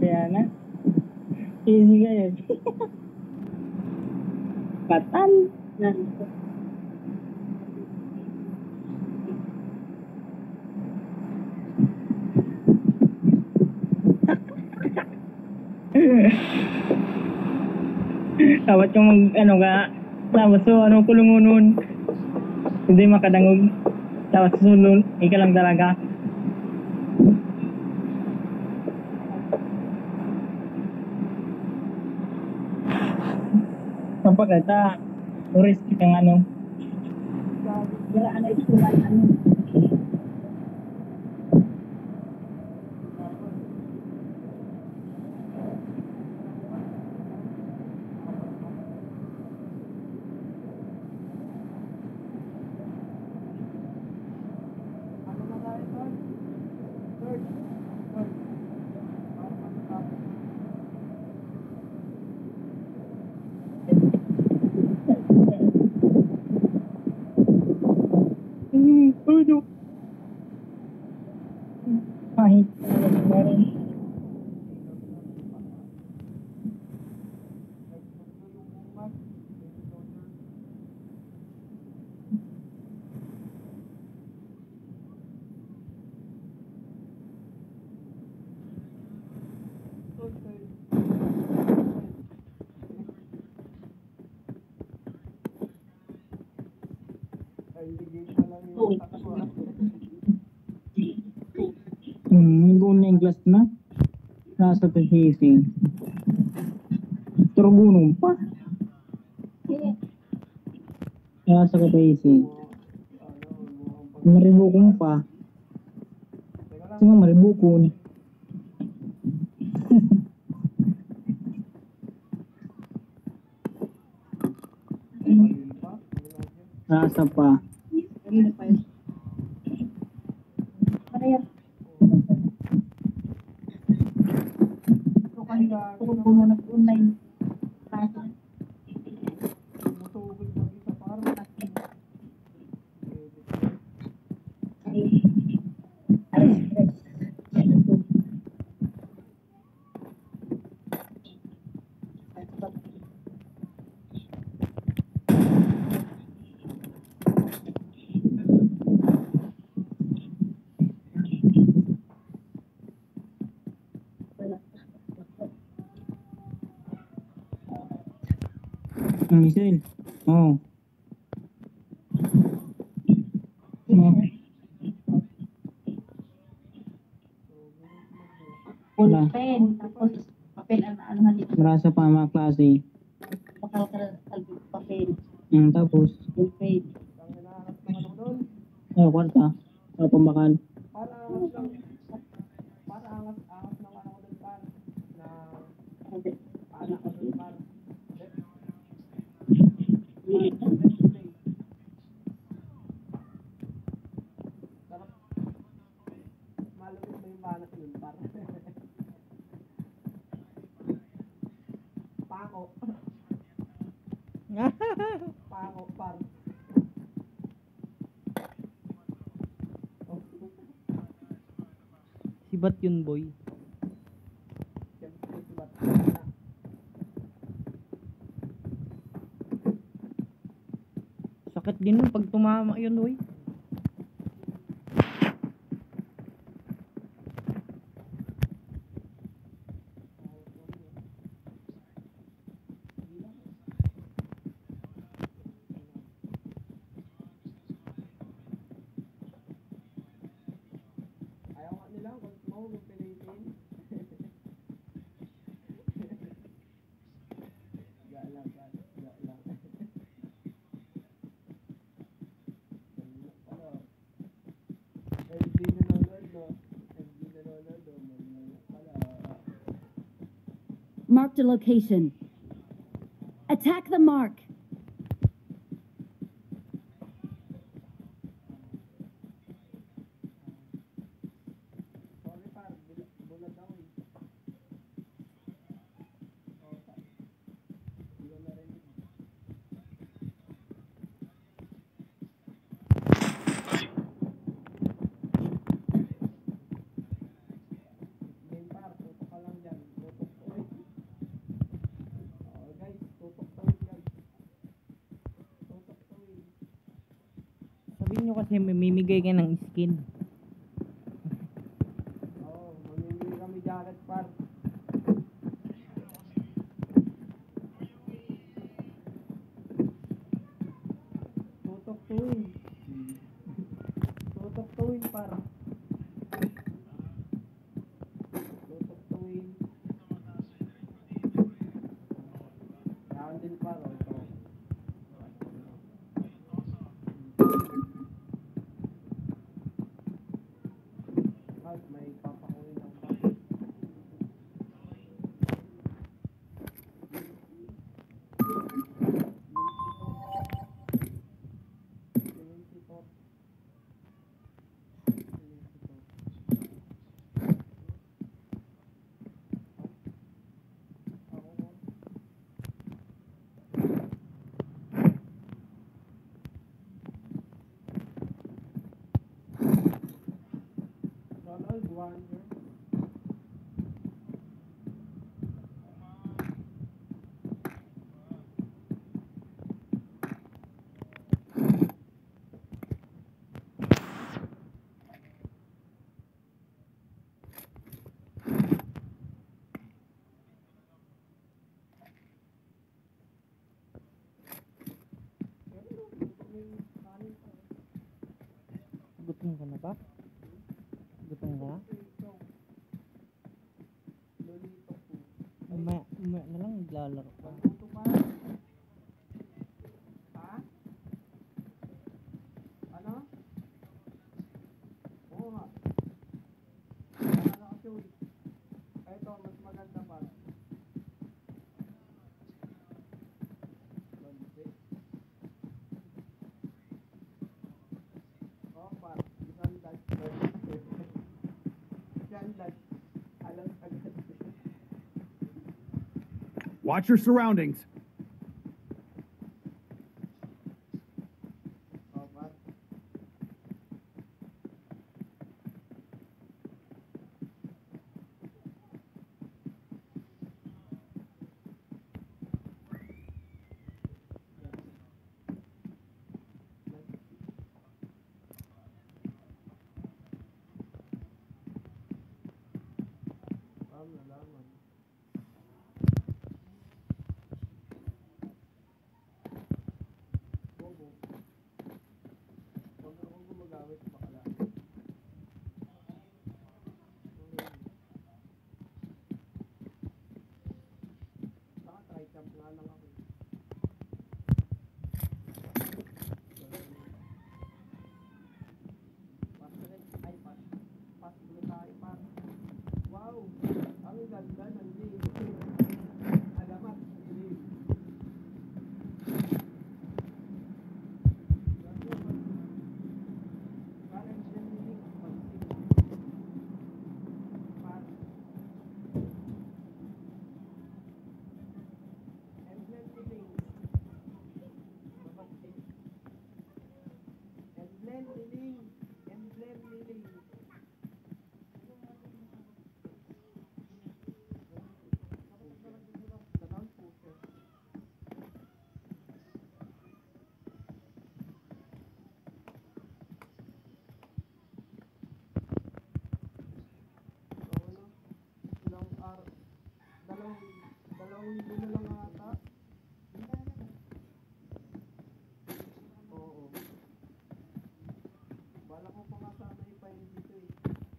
Kaya na. Easy kayo. Patan. Dapat yung mag, ano ka, tapos so, ano, kulungunon. Hindi makadangog. Tapos sulun, ika lang talaga. Kapag ito, tourist kang ano. Kaya ano, ito ano. Udo. Kahit meron. Guna yung glass na. Nasa pag-hisi. Turgunong pa. Nasa pag-hisi. Maribukong pa. Sima maribukon. Nasa pa. Kung puno nag-online kasi Michelle. Oh. Wala. Pen, tapos papel ano dito. Marasa pa mga klase. Bakal papel. Tapos pen. Kwarta. Ano pambakal? Para angas lang. Para angas ng ano ko doon par. Na anak ko doon par. Malupit ba yung banas nun par? Pako. Pako par. Sibat yun, boy. Sakit din nun pag tumama yun, boy. Marked a location. Attack the mark. nyo kasi mamimigay kayo ng skin. Oo, mamimili kami jacket par. Tutok tuwin. Tutok tuwin par. Tutok tuwin. Yan din par. Oh. Ito. At may papakuin ng par. Donald Wonder. Gutom ka na ba? Gutom ka na? Lolito po. Umaya na lang, naglalaro ka. Pagluto pa. Ha? Ano? Oo nga. Ano kasi ulit? Ito, mas maganda pa. Lonse. Oo pa. Isang lag. Isang lag. Alam agad. Watch your surroundings. Oo pa. Nalaman. Bobo. Huwag akong gumagamit bakla. Saka try camp nga lang ako. Pass ulit. Ay, pass. Pass ulit tayo, pass. Wow! Ang ganda ng game. Alamat, game. Parang engineering, pag-sing. Pass. Emblem living. Babag-sing. Emblem living. Emblem living. Down pusher. So, ano? Ilang araw? Dalawang linggo na lang ata. Oo. Bala ko pa nga sana ipahin dito eh.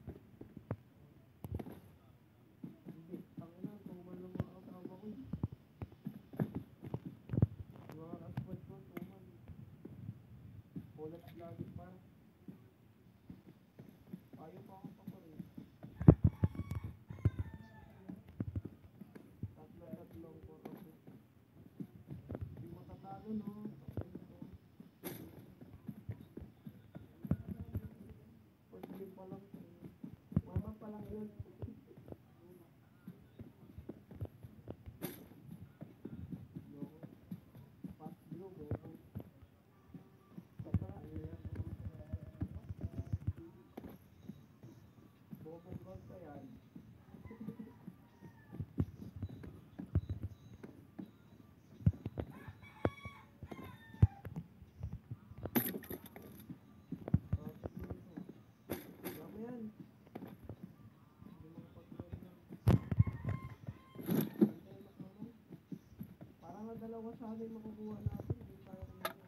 Hindi. Tangina, tumal ng mga kasama ko eh. Mga kaswad ko, tumal. Ulat lagi pa. Ayaw pa ako pa rin. Tatlong 4 ako. dalawa sana yung makukuha natin. Hindi tayo kumain.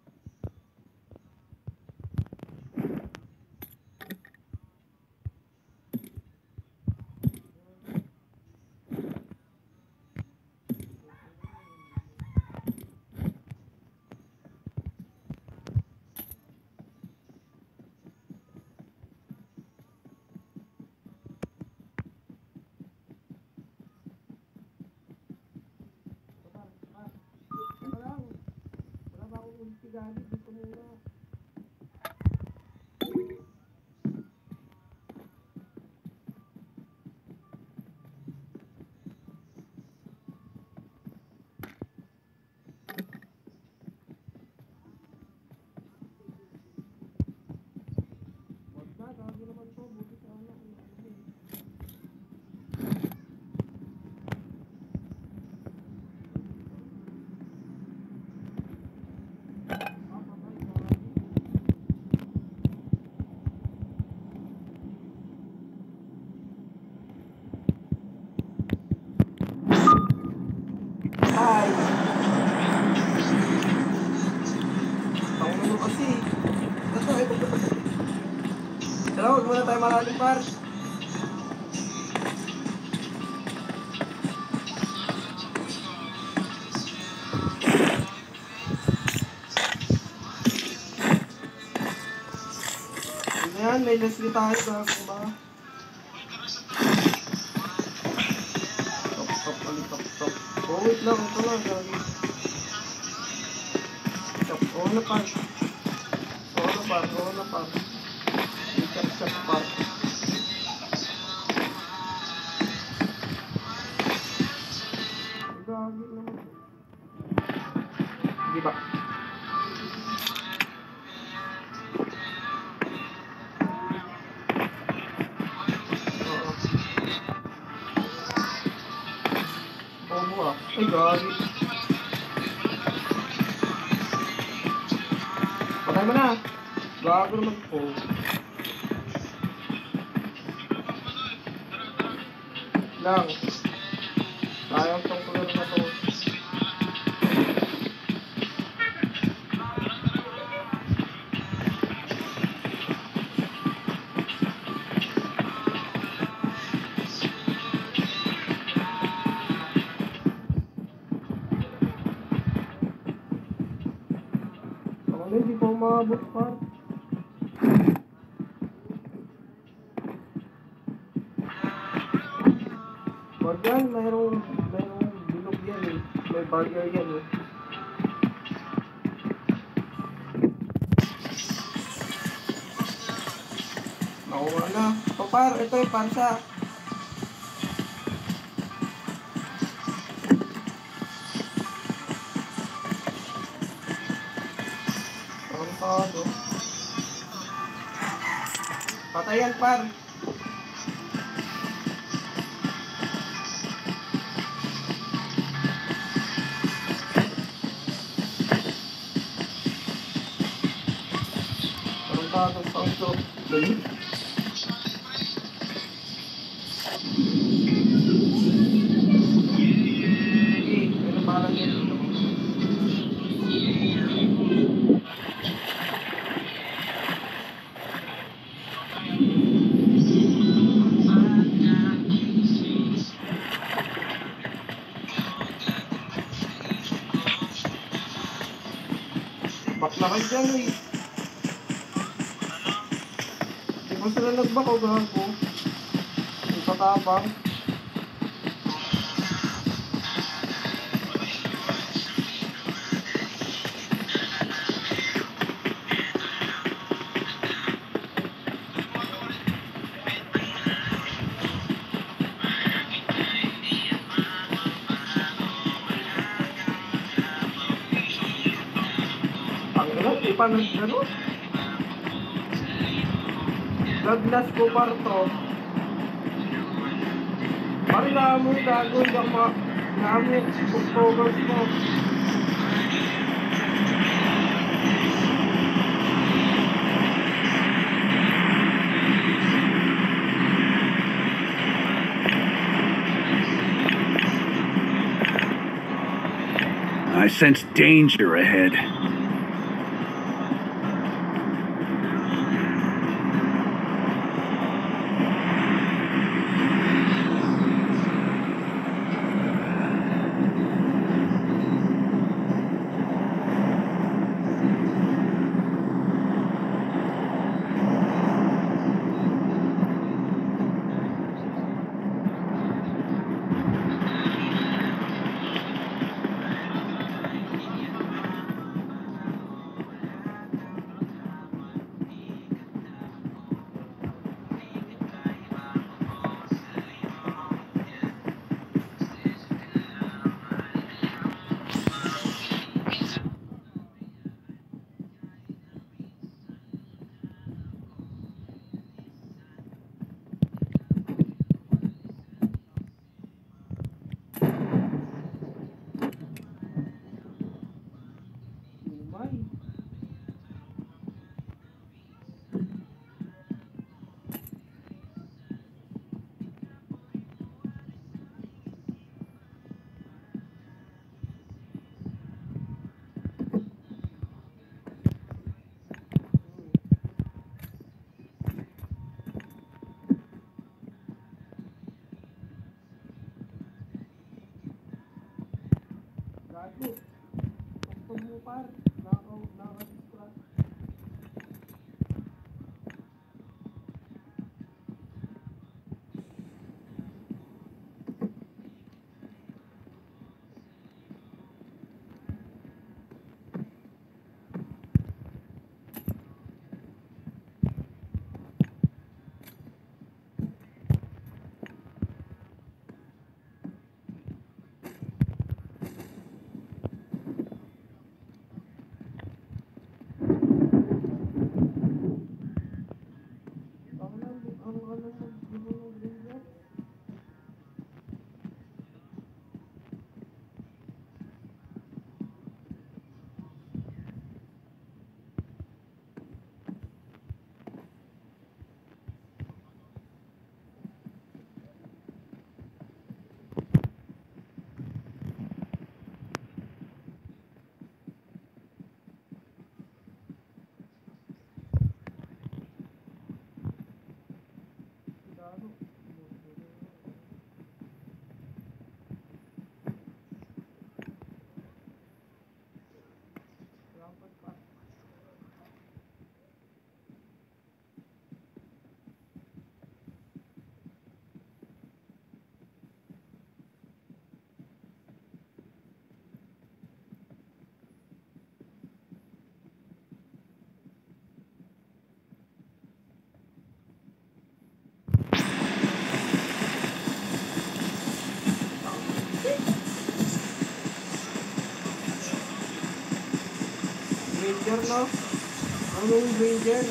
Wala ba akong ulti gamit? Dito muna. Wag na, gago naman to. Buti sana kung ano eh. Patay, gago. Hi! Ako naman kasi. Tara, huwag muna tayo malalim, par. Ano yan? May Leslie tayo, gago ba? Top, ulit, top. Oh, wait lang. Ito lang, gago. Chop, oh na, par. Oh na, par. Chop, par. Gagi naman. Di ba? Oo. Oo ah. Ay, gagi. Patay mo na. Gago naman po. Lang. Sayang tong kulero na to. Ako na, hindi pa umabot pa. Wag yan, mayroong bilog yan eh. May barrier yan eh. Nakuha na. Papar, ito yung pansa. Pansado. Patayan, par. Pansado, pansado. Dali. Sige, ano parang yan dito? Bakla kayo dyan eh. Di ba sila nagbako gago? Yung patabang. Ang ina, di pa nag-ano? Gaglas ko parto. Parang naamoy gago, hindi ako naamoy October mo. I sense danger ahead. Umay. Gago. Gusto mo par. Nakaka-distract. Ranger, no? Anong Ranger?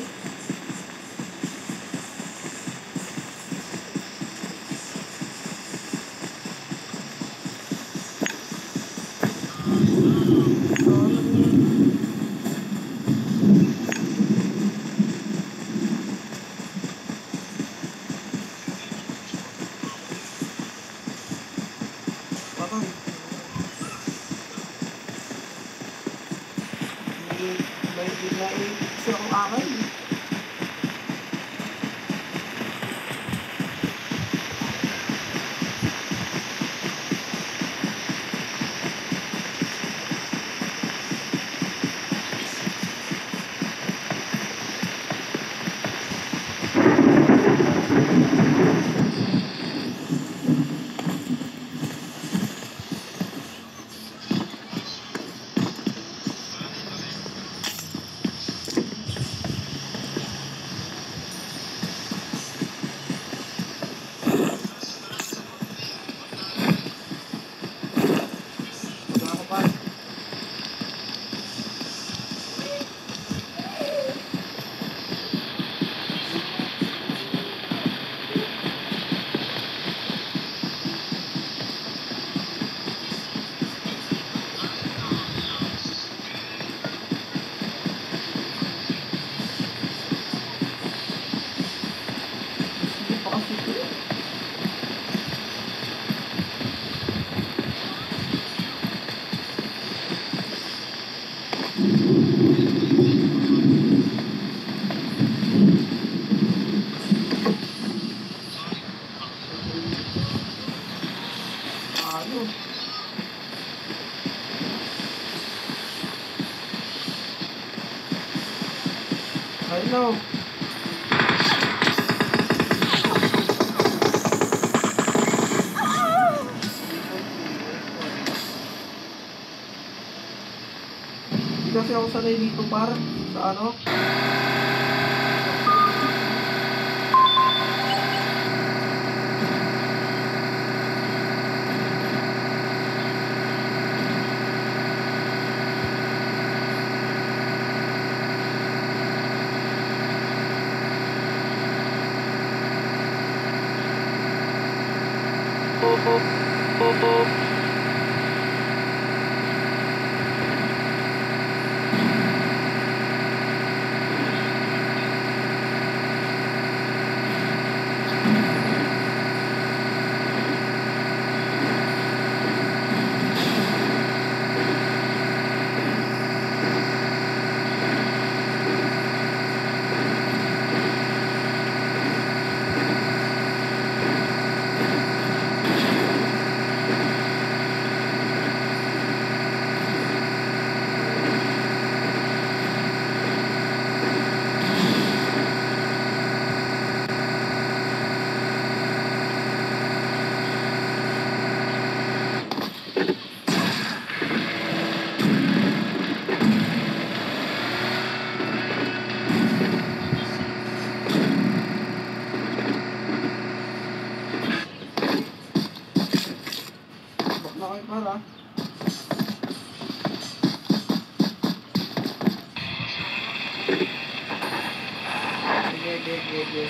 Parang may naisip ang akin. Ayos. I know. Hindi kasi ako sanay dito par sa ano. Okay, para. Sige.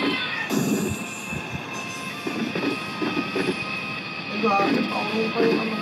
Nag-aakit ako kayo naman.